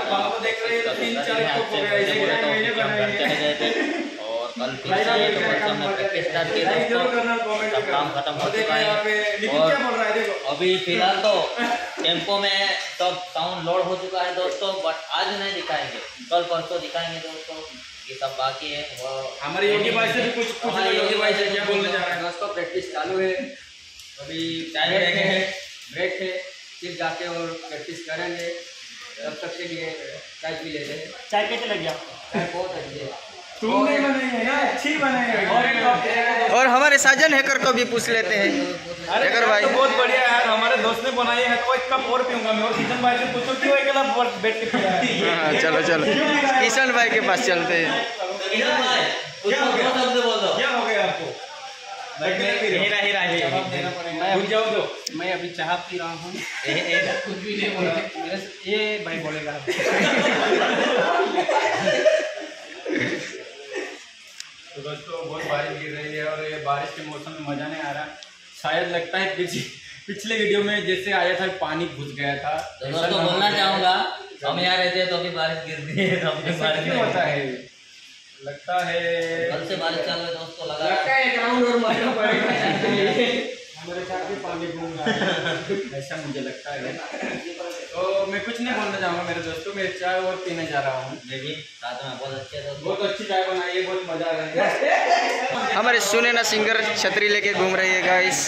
देख रहे हैं तो 3-4 घर चले गए थे और कल फिर से तो कल हमने प्रैक्टिस स्टार्ट की दोस्तों। सब काम खत्म हो चुका है और अभी फिलहाल तो टेम्पो में सब साउंड लोड हो चुका है दोस्तों, बट आज नहीं दिखाएंगे, कल परसों दिखाएंगे दोस्तों। ये सब बाकी है। वो हमारे योगी भाई से भी कुछ हमारे योगी भाई से क्या बोलना चाह रहे हैं दोस्तों? प्रैक्टिस चालू है, अभी चाय ब्रेक है, फिर जाके और प्रैक्टिस करेंगे। तब तक के लिए चाय पी लेते हैं। चाय कैसे लगी आपको? चाय बहुत अच्छी है, तुमने बनाई है ना, अच्छी बनाई है। और हमारे साजन हैकर को भी पूछ लेते हैं। हैकर भाई तो बहुत बढ़िया यार, हमारे दोस्त ने बनाई है तो एक कप और पीऊंगा मैं। और किशन भाई से पूछो क्यों अकेला बैठ के पिया है? हाँ चलो चलो किशन भाई के पास चलते हैं। क्या हो गया आपको? मैं अभी चाह पी रहा हूँ। कुछ भी नहीं बोला ये भाई बोलेगा। तो दोस्तों बहुत बारिश गिर रही है और ये बारिश के मौसम में मज़ा नहीं आ रहा। शायद लगता है पिछले वीडियो में जैसे आया था पानी घुस गया था। दोस्तों बोलना चाहूँगा, हम यहाँ रहते हैं तो अभी बारिश गिरती है, तो अभी बारिश क्यों होता है? लगता है कल से बारिश चालू है दोस्तों, लगा है ग्राउंड और मारना पड़ेगा। हमारे साथ भी पानी घूम रहा है, ऐसा मुझे लगता है। तो मैं कुछ नहीं बोलना चाहूँगा मेरे दोस्तों, मैं चाय और पीने जा रहा हूँ। मैं भी साथ में बहुत अच्छे दोस्त, बहुत अच्छी चाय बनाई है, बहुत मजा आ रहा है। हमारे सुने ना सिंगर छतरी लेके घूम रही है गाइस।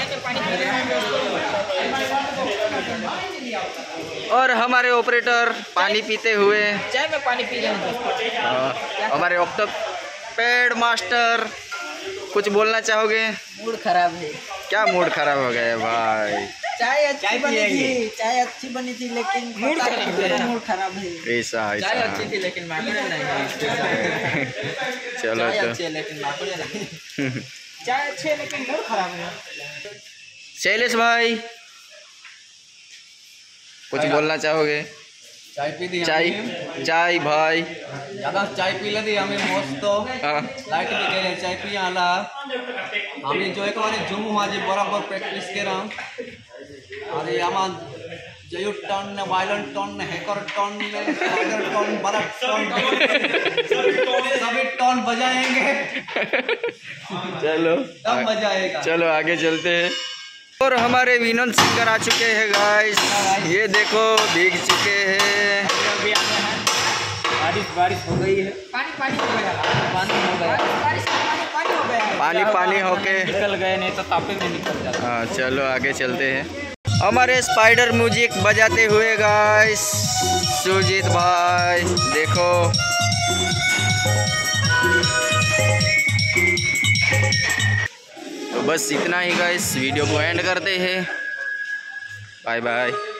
और हमारे ऑपरेटर पानी पीते हुए चाय में पानी पी रहे हमारे ऑक्टोपैड मास्टर कुछ बोलना चाहोगे? मूड खराब है। क्या मूड खराब हो गया है भाई? चाय अच्छी बनी थी लेकिन मूड खराब है। ऐसा चाय अच्छी थी लेकिन माकड़े नहीं। चलो चाय तो अच्छी है लेकिन माकड़े नहीं। चाय अच्छी है लेकिन मूड खराब है। शैलेश भाई कुछ बोलना चाहोगे? चाय पी दी चाय भाई ज़्यादा चाय पी ली हमें मस्त तो लाइट भी गए चाय पी आला हमें जो एक बार जूम हुआ जी बराबर प्रैक्टिस के रहा। अरे आमा जयु टन ने वायलेंट टन ने हैकर टन ने टाइगर टन बरफ टन सभी टन बजाएंगे। चलो तब मजा आएगा। चलो आगे चलते हैं। और हमारे विनोद सिंगर आ चुके हैं गाइस, ये देखो भीग चुके हैं। बारिश हो गई है, पानी हो गया। पानी होके निकल गए, नहीं तो तापे में निकल जाता। हाँ चलो आगे चलते हैं। हमारे स्पाइडर म्यूजिक बजाते हुए गाइस सुजीत भाई देखो। तो बस इतना ही गाइस, वीडियो को एंड करते हैं। Bye bye.